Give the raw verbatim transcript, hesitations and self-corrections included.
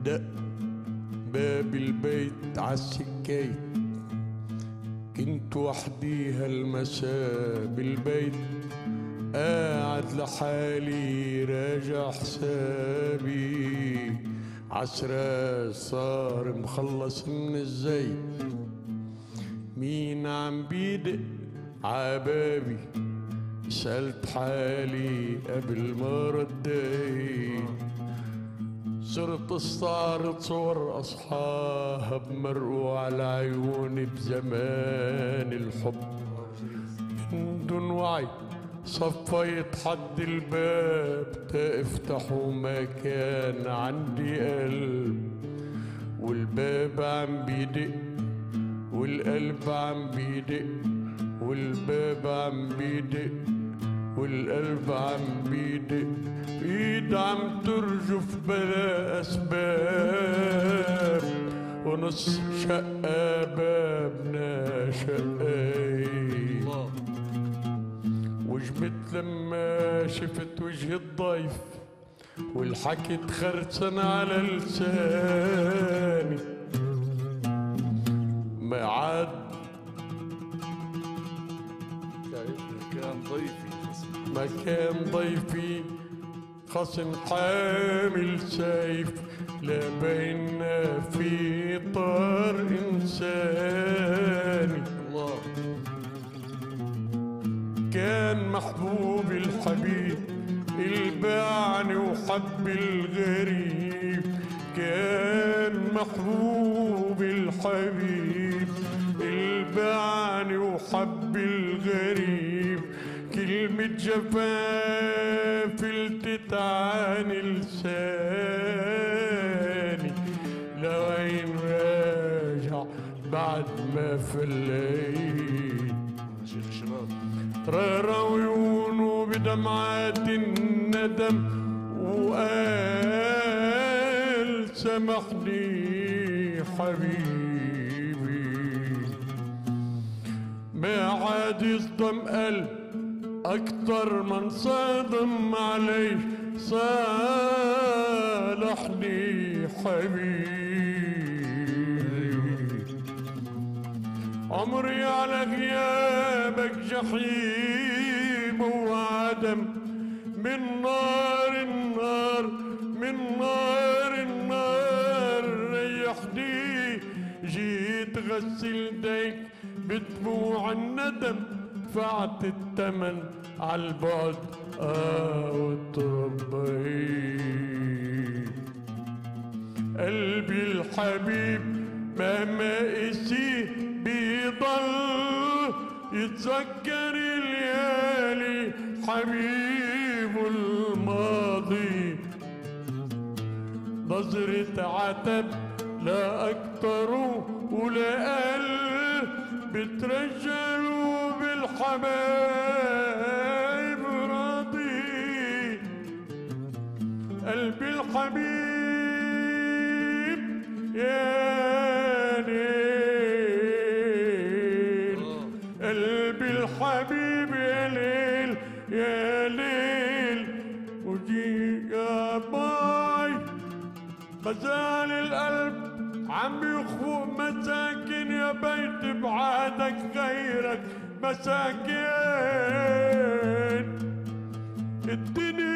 دق باب البيت عالسكايت، كنت وحدي هالمساء بالبيت، قاعد لحالي راجع حسابي، عسرة صار مخلص من الزيت، مين عم بيدق عبابي؟ سألت حالي قبل ما رديت، صرت استعرض صور أصحاب مرقوا على عيوني بزمان الحب، من دون وعي صفيت حد الباب تفتحوا ما كان عندي قلب، والباب عم بيدق والقلب عم بيدق، والباب عم بيدق والقلب عم بيدق، ايد عم ترجف بلا اسباب، ونص شقة بابنا شقاي، وجبت لما شفت وجه الضيف والحكي تخرسن على لساني، ما عاد كان ضيفي ما كان ضيفي خصم حامل سيف، لا بينا في طار إنساني، الله كان محبوب الحبيب الباعني وحب الغريب، كان محبوب الحبيب الباعني وحب الغريب، كلمة جفاف فلتت عن لساني، لوين راجع بعد ما فليت، رارى عيونه بدمعات الندم وقال سامحني حبيبي، ما عاد يصدم قلب أكتر من صادم علي، صالحني حبيبي، عمري على غيابك جحيم وعدم، من نار النار من نار النار ريحني، جيت غسل ديك بدموع الندم، دفعت التمن عالبعد اه وتربيت، قلبي الحبيب مهما قسي بيضل يتذكر الليالي حبيب الماضي، نظرة عتب لا أكتر ولا أقل، بترجلوا بالحبايب راضي، قلبي الحبيب يا ليل، قلبي الحبيب يا ليل يا ليل، وجي يا باي غزال القلب عم يخفوق مساكن، يا بيت بعادك غيرك مساكن، الدنيا